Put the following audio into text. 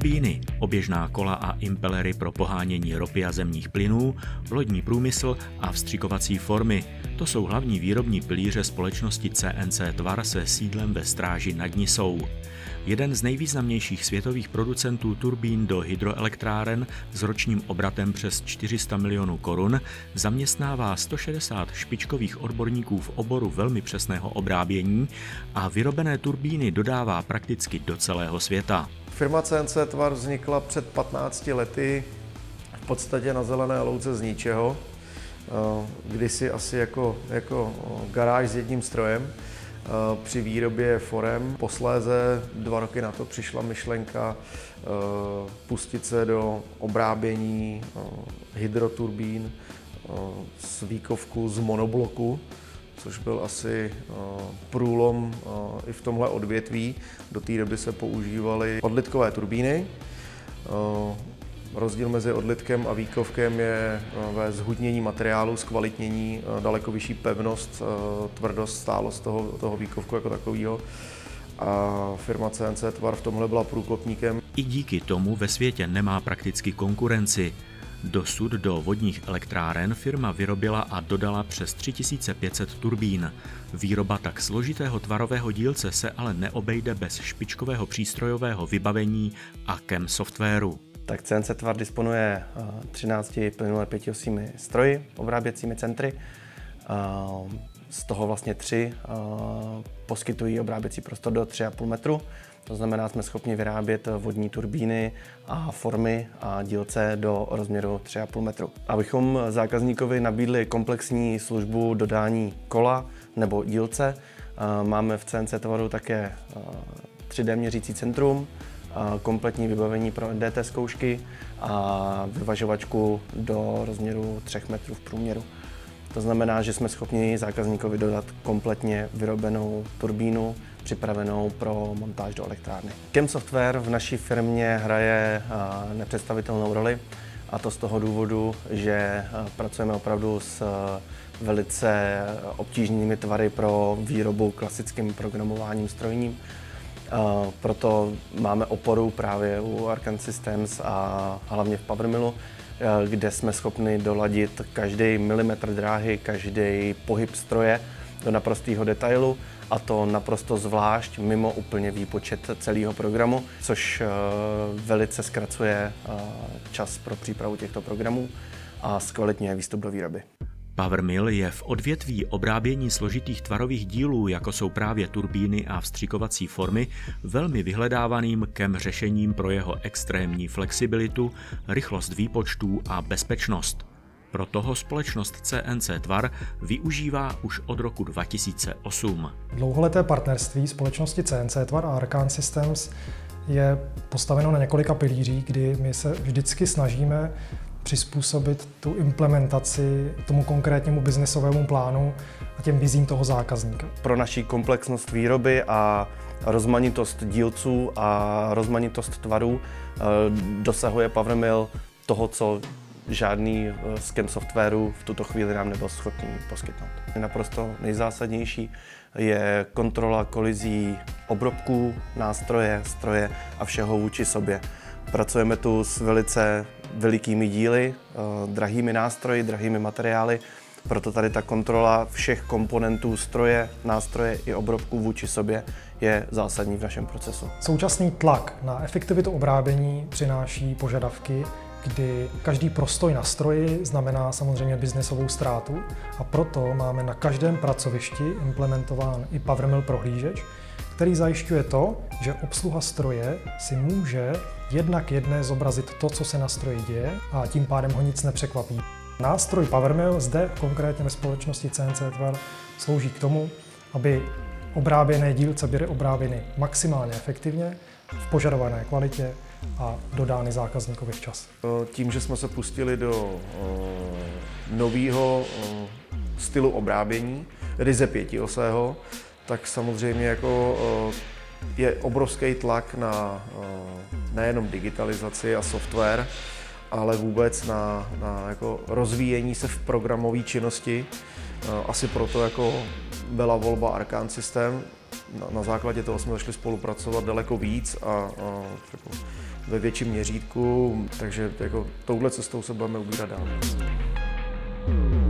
turbíny, oběžná kola a impelery pro pohánění ropy a zemních plynů, lodní průmysl a vstřikovací formy. To jsou hlavní výrobní pilíře společnosti CNC Tvar se sídlem ve Stráži nad Nisou. Jeden z nejvýznamnějších světových producentů turbín do hydroelektráren s ročním obratem přes 400 milionů korun zaměstnává 160 špičkových odborníků v oboru velmi přesného obrábění a vyrobené turbíny dodává prakticky do celého světa. Firma CNC Tvar vznikla před 15 lety v podstatě na zelené louce z ničeho, kdysi asi jako garáž s jedním strojem. Při výrobě forem. Posléze 2 roky na to přišla myšlenka pustit se do obrábění hydroturbín z výkovku z monobloku, což byl asi průlom i v tomhle odvětví. Do té doby se používaly odlitkové turbíny. Rozdíl mezi odlitkem a výkovkem je ve zhutnění materiálu, zkvalitnění, daleko vyšší pevnost, tvrdost, stálost toho výkovku jako takového. A firma CNC Tvar v tomhle byla průkopníkem. I díky tomu ve světě nemá prakticky konkurenci. Dosud do vodních elektráren firma vyrobila a dodala přes 3500 turbín. Výroba tak složitého tvarového dílce se ale neobejde bez špičkového přístrojového vybavení a CAM softwaru. Tak CNC Tvar disponuje 13 plynule 5-osými stroji, obráběcími centry. Z toho vlastně 3 poskytují obráběcí prostor do 3,5 metru. To znamená, jsme schopni vyrábět vodní turbíny a formy a dílce do rozměru 3,5 metru. Abychom zákazníkovi nabídli komplexní službu dodání kola nebo dílce, máme v CNC Tvaru také 3D měřící centrum, kompletní vybavení pro NDT zkoušky a vyvažovačku do rozměru 3 metrů v průměru. To znamená, že jsme schopni zákazníkovi dodat kompletně vyrobenou turbínu, připravenou pro montáž do elektrárny. CAM software v naší firmě hraje nepředstavitelnou roli, a to z toho důvodu, že pracujeme opravdu s velice obtížnými tvary pro výrobu klasickým programováním strojním. Proto máme oporu právě u Arcan Systems a hlavně v Powermillu, kde jsme schopni doladit každý milimetr dráhy, každý pohyb stroje do naprostého detailu, a to naprosto zvlášť mimo úplně výpočet celého programu, což velice zkracuje čas pro přípravu těchto programů a zkvalitňuje výstup do výroby. Powermill je v odvětví obrábění složitých tvarových dílů, jako jsou právě turbíny a vstřikovací formy, velmi vyhledávaným CAM řešením pro jeho extrémní flexibilitu, rychlost výpočtů a bezpečnost. Proto ho společnost CNC Tvar využívá už od roku 2008. Dlouholeté partnerství společnosti CNC Tvar a Arcan Systems je postaveno na několika pilířích, kdy my se vždycky snažíme přizpůsobit tu implementaci tomu konkrétnímu biznesovému plánu a těm vizím toho zákazníka. Pro naši komplexnost výroby a rozmanitost dílců a rozmanitost tvarů dosahuje Powermill toho, co žádný z CAM softwaru v tuto chvíli nám nebyl schopný poskytnout. Naprosto nejzásadnější je kontrola kolizí obrobků, nástroje, stroje a všeho vůči sobě. Pracujeme tu s velice velikými díly, drahými nástroji, drahými materiály, proto tady ta kontrola všech komponentů stroje, nástroje i obrobků vůči sobě je zásadní v našem procesu. Současný tlak na efektivitu obrábění přináší požadavky, kdy každý prostoj na stroji znamená samozřejmě biznesovou ztrátu, a proto máme na každém pracovišti implementován i Powermill prohlížeč, který zajišťuje to, že obsluha stroje si může jednak jedné zobrazit to, co se na stroji děje, a tím pádem ho nic nepřekvapí. Nástroj Powermill zde konkrétně ve společnosti CNC Tvar slouží k tomu, aby obráběné dílce byly obráběny maximálně efektivně, v požadované kvalitě a dodány zákazníkovi včas. Tím, že jsme se pustili do nového stylu obrábění, ryze 5osého, tak samozřejmě je obrovský tlak na nejenom digitalizaci a software, ale vůbec na rozvíjení se v programové činnosti. Asi proto jako byla volba Arcan System. Na základě toho jsme začali spolupracovat daleko víc a jako ve větším měřítku, takže jako touhle cestou se budeme ubírat dál.